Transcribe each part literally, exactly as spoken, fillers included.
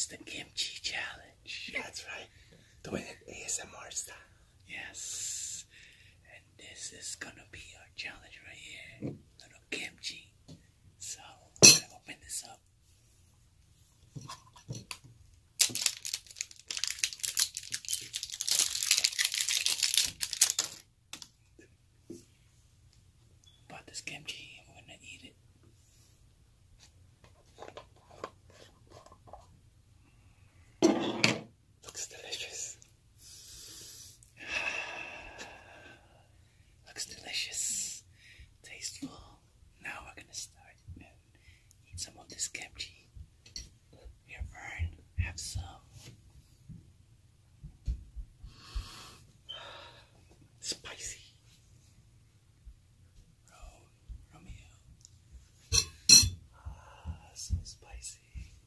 It's the Kimchi Challenge. That's right. Doing it A S M R style. Yes. And this is gonna be our challenge right here. Little kimchi. So, I'm gonna open this up. Bought this kimchi and we're gonna eat it. Looks delicious. Looks delicious. Tasteful. Now we're gonna start and eat some of this kimchi. Here, Vern, have some. Spicy. Ro- Romeo. Ah, so spicy.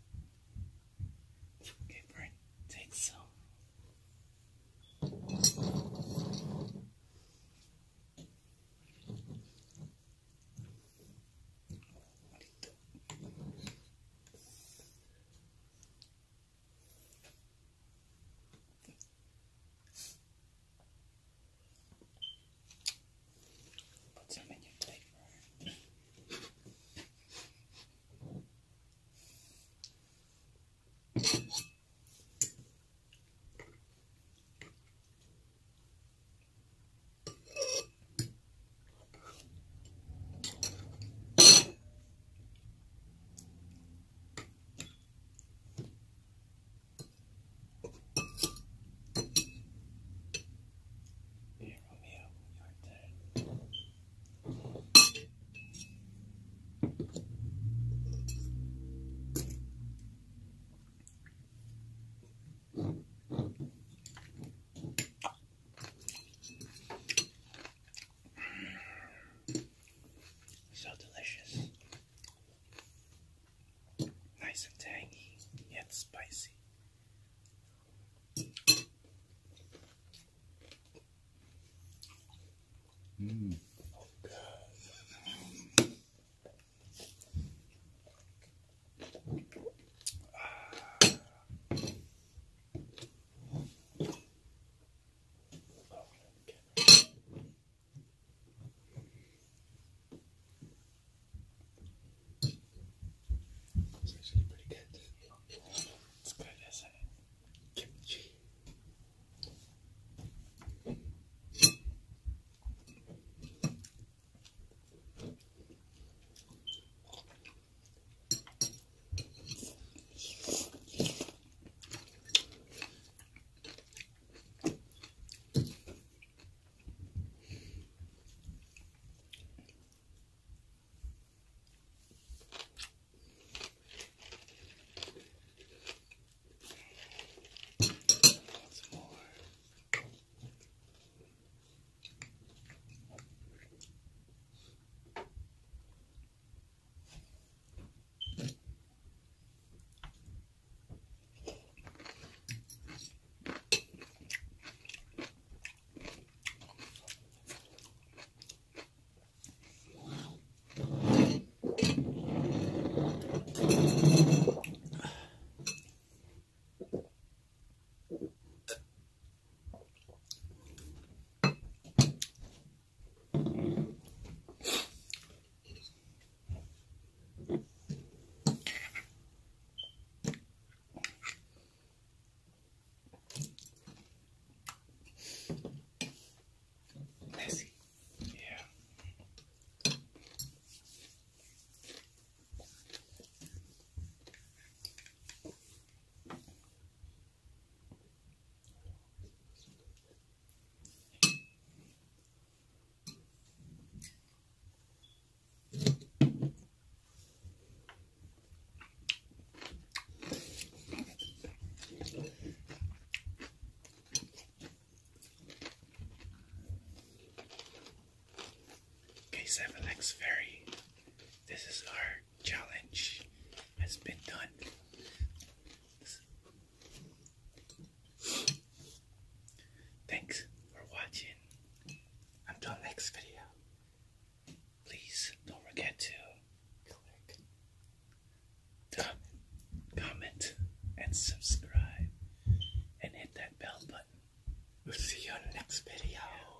Okay, Vern, take some. Put some in your plate, Vern. Here, Romeo, your turn. So delicious. Nice and tangy, yet spicy. Mmm. It's actually pretty good. It's good, isn't it? Kimchi. Lots more. Messy. Yeah. Okay, Seven X Fairy. This is our challenge. Has been done. Thanks for watching. Until next video. Please don't forget to click, comment, and subscribe. We'll see you on the next video.